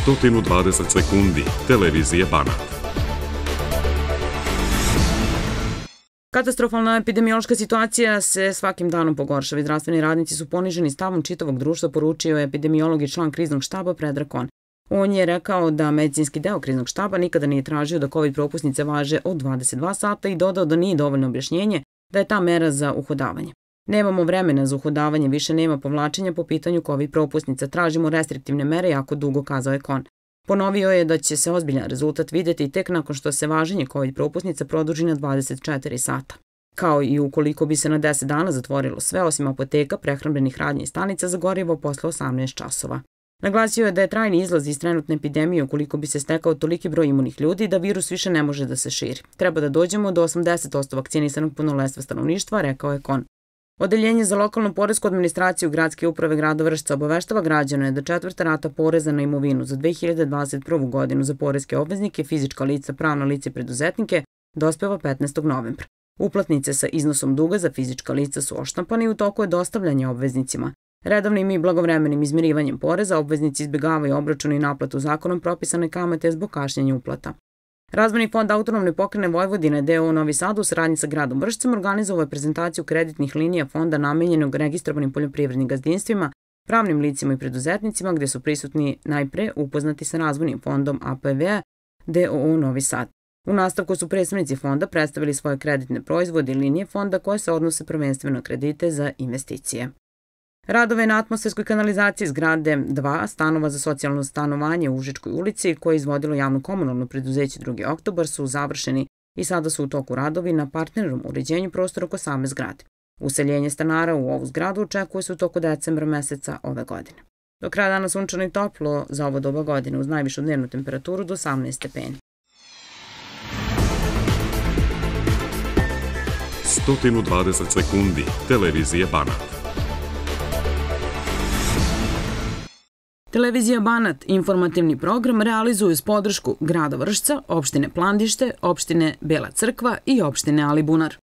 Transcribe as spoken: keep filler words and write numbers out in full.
sto dvadeset sekundi, televizije Banat. Katastrofalna epidemiološka situacija se svakim danom pogoršava i zdravstveni radnici su poniženi stavom čitavog društva, poručio je epidemiolog i član kriznog štaba Predrag Kon. On je rekao da medicinski deo kriznog štaba nikada nije tražio da COVID propusnice važe od dvadeset dva sata i dodao da nije dovoljno objašnjenje da je ta mera za uhodavanje. Nemamo vremena za uhodavanje, više nema povlačenja po pitanju COVID propusnica, tražimo restriktivne mere jako dugo, kazao je Kon. Ponovio je da će se ozbiljan rezultat videti tek nakon što se važenje COVID propusnica produži na dvadeset četiri sata. Kao i ukoliko bi se na deset dana zatvorilo sve osim apoteka, prehrambenih radnji i stanica za gorivo posle osamnaest časova. Naglasio je da je trajni izlaz iz trenutne epidemije ukoliko bi se stekao toliki broj imunih ljudi da virus više ne može da se širi. Treba da dođemo do osamdeset posto vakcinisanog punoletstva stanovništva, rekao je Kon. Odeljenje za lokalnu poresku administraciju Gradske uprave grada Vršca obaveštava građane da četvrta rata poreza na imovinu za dve hiljade dvadeset prvu. godinu za poreske obveznike, fizička lica, pravna lica i preduzetnike dospeva petnaestog novembra. Uplatnice sa iznosom duga za fizička lica su oštampane i u toku je dostavljanje obveznicima. Redovnim i blagovremenim izmirivanjem poreza obveznici izbjegavaju obračun i naplatu zakonom propisane kamate zbog kašnjenja uplata. Razvojni fond Autonomne pokrajine Vojvodine D O O Novi Sad u saradnji sa gradom Vršcem organizovao je prezentaciju kreditnih linija fonda namenjenog registrovanim poljoprivrednim gazdinstvima, pravnim licima i preduzetnicima gde su prisutni najpre upoznati sa razvojnim fondom A P V D O O Novi Sad. U nastavku su predstavnici fonda predstavili svoje kreditne proizvode i linije fonda koje se odnose prvenstveno na kredite za investicije. Radove na atmosferskoj kanalizaciji zgrade dva stanova za socijalno stanovanje u Užičkoj ulici koje je izvodilo javno komunalno preduzeće drugi oktobar su završeni i sada su u toku radovi na partnernom uređenju prostora oko same zgrade. Useljenje stanara u ovu zgradu očekuje se u toku decembra meseca ove godine. Do kraja dana sunčano i toplo za ovo doba godine uz najvišu dnevnu temperaturu do osamnaest stepeni. sto dvadeset sekundi, televizije Banat. Televizija Banat informativni program realizuje uz podršku grada Vršca, opštine Plandište, opštine Bela Crkva i opštine Alibunar.